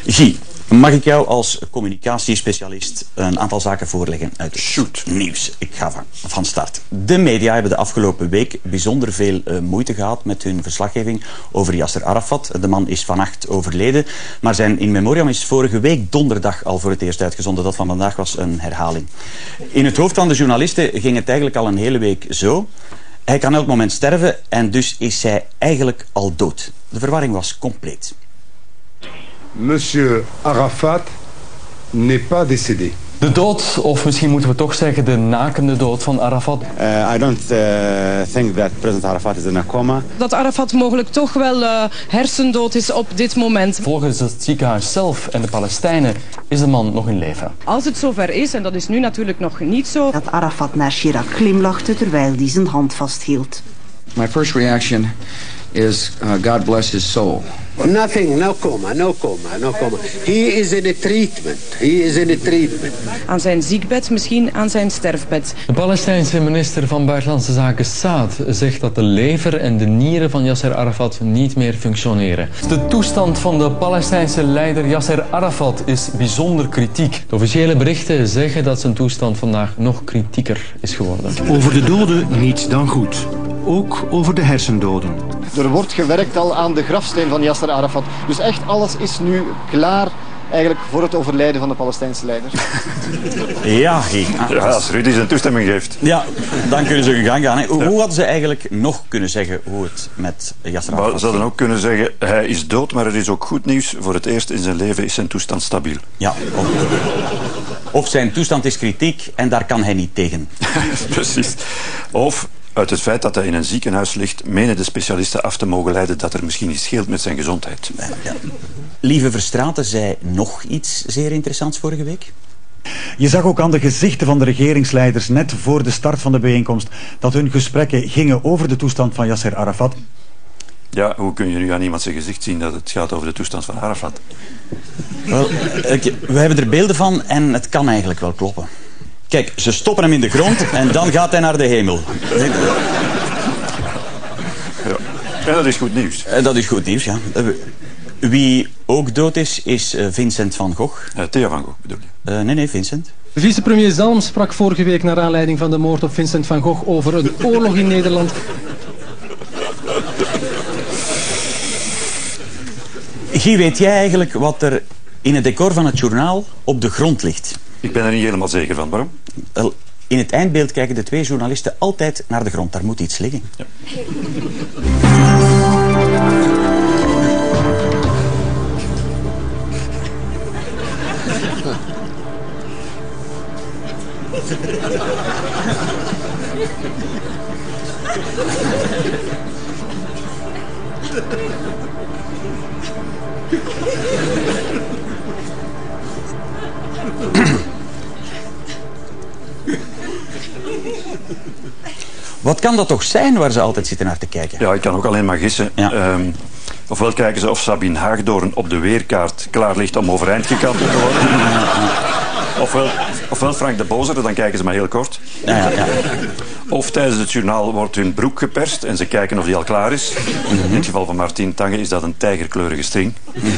Guy, mag ik jou als communicatiespecialist een aantal zaken voorleggen uit het nieuws? Ik ga van start. De media hebben de afgelopen week bijzonder veel moeite gehad met hun verslaggeving over Yasser Arafat. De man is vannacht overleden, maar zijn in memoriam is vorige week donderdag al voor het eerst uitgezonden. Dat van vandaag was een herhaling. In het hoofd van de journalisten ging het eigenlijk al een hele week zo. Hij kan elk moment sterven en dus is hij eigenlijk al dood. De verwarring was compleet. Monsieur Arafat n'est pas décédé. De dood, of misschien moeten we toch zeggen de nakende dood van Arafat. I don't think that President Arafat is in a coma. Dat Arafat mogelijk toch wel hersendood is op dit moment. Volgens het ziekenhuis zelf en de Palestijnen is de man nog in leven. Als het zover is, en dat is nu natuurlijk nog niet zo... Dat Arafat naar Chirac glimlachte terwijl hij zijn hand vasthield. My first reaction is God bless his soul. Nothing, no coma. He is in a treatment. Aan zijn ziekbed, misschien aan zijn sterfbed. De Palestijnse minister van Buitenlandse Zaken Saad zegt dat de lever en de nieren van Yasser Arafat niet meer functioneren. De toestand van de Palestijnse leider Yasser Arafat is bijzonder kritiek. De officiële berichten zeggen dat zijn toestand vandaag nog kritieker is geworden. Over de doden niets dan goed. Ook over de hersendoden. Er wordt gewerkt al aan de grafsteen van Yasser Arafat. Dus echt alles is nu klaar eigenlijk voor het overlijden van de Palestijnse leider. Ja, als Rudy zijn toestemming geeft. Ja, dan kunnen ze hun gang gaan. Hè. Hoe hadden ze eigenlijk nog kunnen zeggen hoe het met Yasser Arafat was? Ze hadden ook kunnen zeggen, hij is dood, maar er is ook goed nieuws. Voor het eerst in zijn leven is zijn toestand stabiel. Ja, of zijn toestand is kritiek en daar kan hij niet tegen. Precies. Of uit het feit dat hij in een ziekenhuis ligt, menen de specialisten af te mogen leiden dat er misschien iets scheelt met zijn gezondheid. Ja. Lieve Verstraeten zei nog iets zeer interessants vorige week. Je zag ook aan de gezichten van de regeringsleiders net voor de start van de bijeenkomst dat hun gesprekken gingen over de toestand van Yasser Arafat. Ja, hoe kun je nu aan iemand zijn gezicht zien dat het gaat over de toestand van Arafat? Wel, we hebben er beelden van en het kan eigenlijk wel kloppen. Kijk, ze stoppen hem in de grond en dan gaat hij naar de hemel. Ja. En dat is goed nieuws. Dat is goed nieuws, ja. Wie ook dood is Vincent van Gogh. Theo van Gogh bedoel je? Nee, Vincent. Vicepremier Zalm sprak vorige week naar aanleiding van de moord op Vincent van Gogh over een oorlog in Nederland. Guy, weet jij eigenlijk wat er in het decor van het journaal op de grond ligt? Ik ben er niet helemaal zeker van. Waarom? In het eindbeeld kijken de twee journalisten altijd naar de grond. Daar moet iets liggen. Ja. Wat kan dat toch zijn waar ze altijd zitten naar te kijken? Ja, ik kan ook alleen maar gissen. Ja. Ofwel kijken ze of Sabine Haagdoorn op de weerkaart klaar ligt om overeind gekanteld te worden. Ofwel Frank de Bozere, dan kijken ze maar heel kort. Ja. Of tijdens het journaal wordt hun broek geperst en ze kijken of die al klaar is. In het geval van Martien Tange is dat een tijgerkleurige string.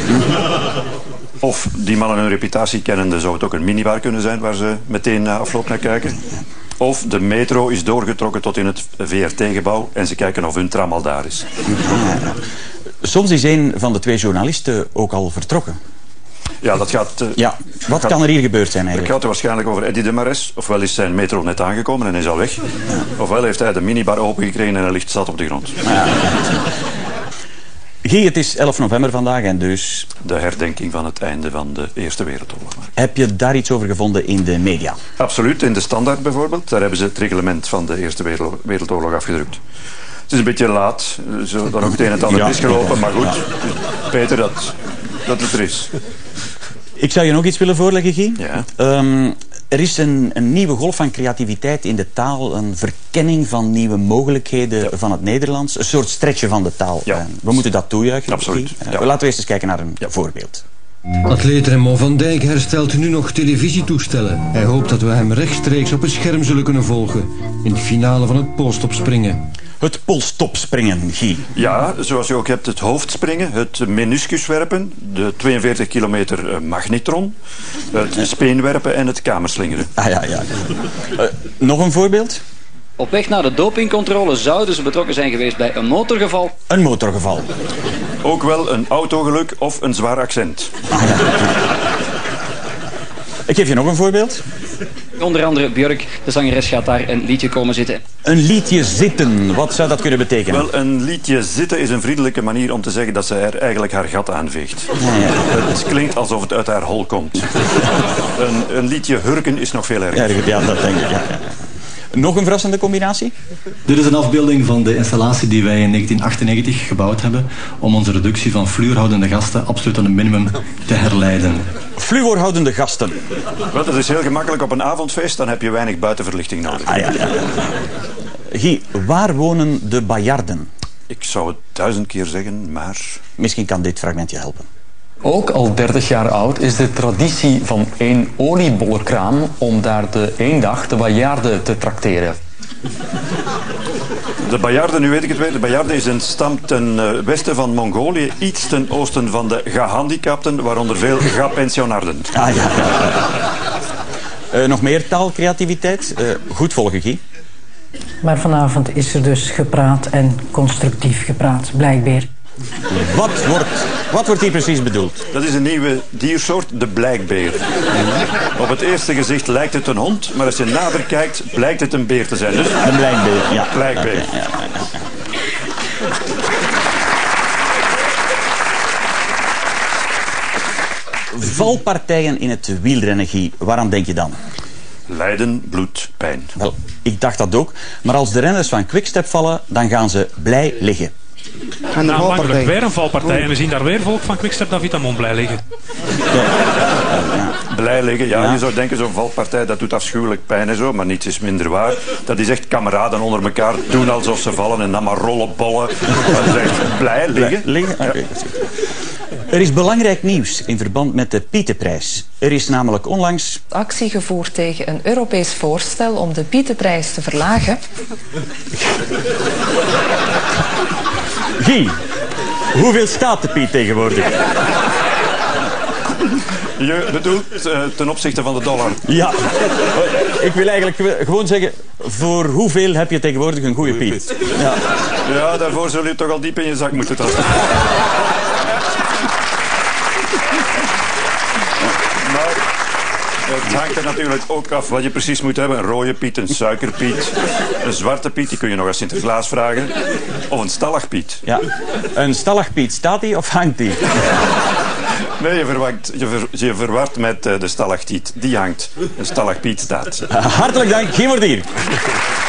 Of die mannen hun reputatie kennende zou het ook een minibar kunnen zijn waar ze meteen na afloop naar kijken. Of de metro is doorgetrokken tot in het VRT-gebouw en ze kijken of hun tram al daar is. Soms is een van de twee journalisten ook al vertrokken. Ja, dat gaat... Wat kan er hier gebeurd zijn eigenlijk? Het gaat er waarschijnlijk over Eddy de Mares. Ofwel is zijn metro net aangekomen en hij is al weg. Ofwel heeft hij de minibar opengekregen en hij ligt zat op de grond. Guy, het is 11 november vandaag en dus... de herdenking van het einde van de Eerste Wereldoorlog. Heb je daar iets over gevonden in de media? Absoluut, in de Standaard bijvoorbeeld. Daar hebben ze het reglement van de Eerste Wereldoorlog afgedrukt. Het is een beetje laat, zo dan ook het een en het ander misgelopen, maar goed. Peter, dat het er is. Ik zou je nog iets willen voorleggen, Guy. Ja. Er is een nieuwe golf van creativiteit in de taal, een verkenning van nieuwe mogelijkheden van het Nederlands, een soort stretchen van de taal. Ja. We moeten dat toejuichen. Absoluut. Laten we eerst eens kijken naar een voorbeeld. Atleet Raymond van Dijk herstelt nu nog televisietoestellen. Hij hoopt dat we hem rechtstreeks op het scherm zullen kunnen volgen in de finale van het poolstopspringen. Het polstopspringen, Guy. Ja, zoals je ook hebt het hoofdspringen, het meniscuswerpen, de 42 kilometer magnetron, het speenwerpen en het kamerslingeren. Ja. Nog een voorbeeld? Op weg naar de dopingcontrole zouden ze betrokken zijn geweest bij een motorgeval. Een motorgeval. Ook wel een autogeluk of een zwaar accent. Ik geef je nog een voorbeeld. Onder andere Björk, de zangeres, gaat daar een liedje komen zitten. Een liedje zitten, wat zou dat kunnen betekenen? Wel, een liedje zitten is een vriendelijke manier om te zeggen dat ze er eigenlijk haar gat aanveegt. Ja. Het klinkt alsof het uit haar hol komt. Een liedje hurken is nog veel erger. Ja, dat denk ik. Ja. Nog een verrassende combinatie? Dit is een afbeelding van de installatie die wij in 1998 gebouwd hebben om onze reductie van fluorhoudende gasten absoluut aan een minimum te herleiden. Fluorhoudende gasten. Wel, dat is heel gemakkelijk op een avondfeest, dan heb je weinig buitenverlichting nodig. Ja. Guy, waar wonen de Bajarden? Ik zou het 1000 keer zeggen, maar... Misschien kan dit fragmentje helpen. Ook al 30 jaar oud is de traditie van één oliebollenkraam om daar één dag de Bajarden te trakteren. De Bajarden, nu weet ik het weer, de Bajarden is een stam ten westen van Mongolië, iets ten oosten van de gehandicapten, waaronder veel gapensionarden. Nog meer taalcreativiteit? Goed volgen, Guy. Maar vanavond is er dus gepraat en constructief gepraat, blijkbaar. Wat wordt hier precies bedoeld? Dat is een nieuwe diersoort, de blijkbeer. Op het eerste gezicht lijkt het een hond, maar als je nader kijkt, blijkt het een beer te zijn. Dus een blijkbeer, ja. Blijkbeer. Ja. Valpartijen in het wielrennen, Guy, waaraan denk je dan? Lijden, bloed, pijn. Wel, ik dacht dat ook. Maar als de renners van Quickstep vallen, dan gaan ze blij liggen. En de valpartij. Weer een valpartij. En we zien daar weer volk van Quickstep Davitamon blij liggen. Blij liggen, ja. Je zou denken, zo'n valpartij, dat doet afschuwelijk pijn en zo, maar niets is minder waar. Dat is echt kameraden onder elkaar doen alsof ze vallen en dan maar rollen, bollen. Dat is echt blij liggen. Okay. Er is belangrijk nieuws in verband met de Pietenprijs. Er is namelijk onlangs actie gevoerd tegen een Europees voorstel om de Pietenprijs te verlagen. Guy, hoeveel staat de Piet tegenwoordig? Je bedoelt ten opzichte van de dollar? Ja, ik wil eigenlijk gewoon zeggen, voor hoeveel heb je tegenwoordig een goede Piet? Ja, daarvoor zul je toch al diep in je zak moeten tasten. Het hangt er natuurlijk ook af wat je precies moet hebben. Een rode Piet, een suikerpiet, een zwarte Piet, die kun je nog aan Sinterklaas vragen. Of een stalagpiet. Ja, een stalagpiet, staat die of hangt die? Nee, je verwart met de stalactiet. Die hangt. Een stalagpiet staat. Hartelijk dank, Guy Mordier.